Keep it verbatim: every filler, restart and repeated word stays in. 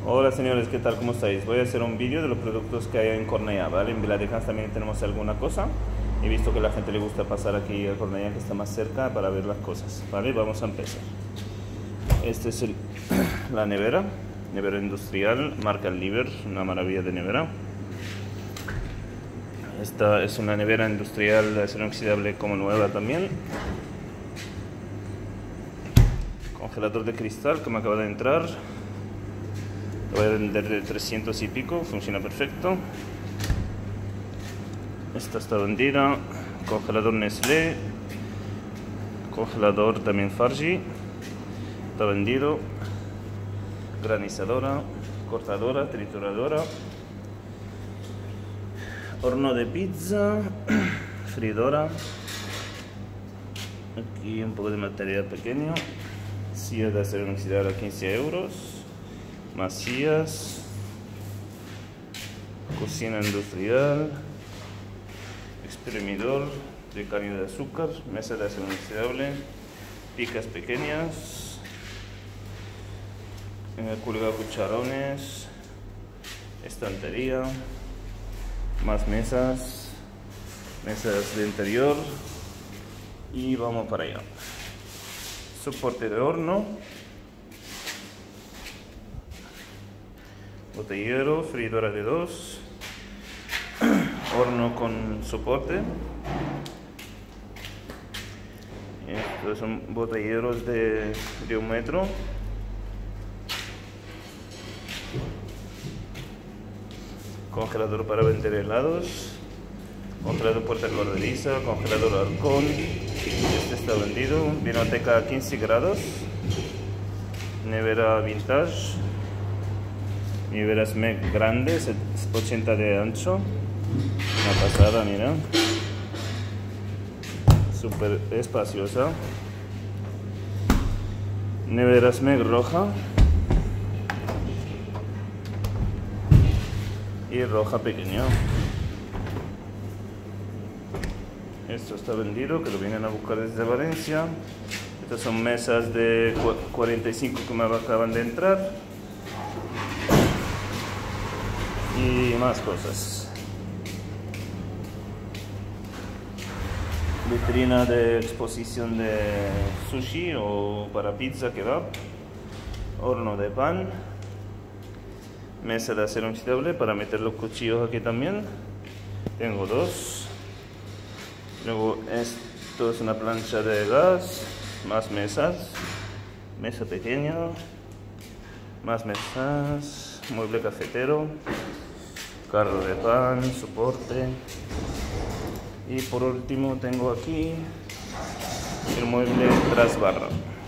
Hola señores, ¿qué tal? ¿Cómo estáis? Voy a hacer un vídeo de los productos que hay en Cornellà, ¿vale? En Viladecans también tenemos alguna cosa. He visto que a la gente le gusta pasar aquí a Cornellà, que está más cerca, para ver las cosas, ¿vale? Vamos a empezar. Este es el, la nevera, nevera industrial, marca Liver, una maravilla de nevera. Esta es una nevera industrial de acero inoxidable como nueva también. Congelador de cristal que me acaba de entrar. Lo voy a vender de trescientos y pico, funciona perfecto. Esta está vendida. Congelador Nestlé. Congelador también Fargi. Está vendido. Granizadora, cortadora, trituradora. Horno de pizza. Freidora. Aquí un poco de material pequeño. Silla de acero inoxidable a quince euros. Masías, cocina industrial, exprimidor de caña de azúcar, mesa de acero inoxidable, picas pequeñas, en el cuelga cucharones, estantería, más mesas, mesas de interior y vamos para allá. Soporte de horno. Botellero, freidora de dos, horno con soporte. Estos son botelleros de, de un metro. Congelador para vender helados. Congelador puerta corrediza, congelador halcón. Este está vendido. Vinoteca a quince grados. Nevera vintage. Nevera Smeg grande, ochenta de ancho. Una pasada, mira. Súper espaciosa. Nevera Smeg roja. Y roja pequeña. Esto está vendido, que lo vienen a buscar desde Valencia. Estas son mesas de cuarenta y cinco que me acaban de entrar. Y más cosas. Vitrina de exposición de sushi o para pizza, kebab. Horno de pan. Mesa de acero inoxidable para meter los cuchillos aquí también. Tengo dos. Luego esto es una plancha de gas. Más mesas. Mesa pequeña. Más mesas. Mueble cafetero. Carro de pan, soporte. Y por último tengo aquí el mueble tras barra.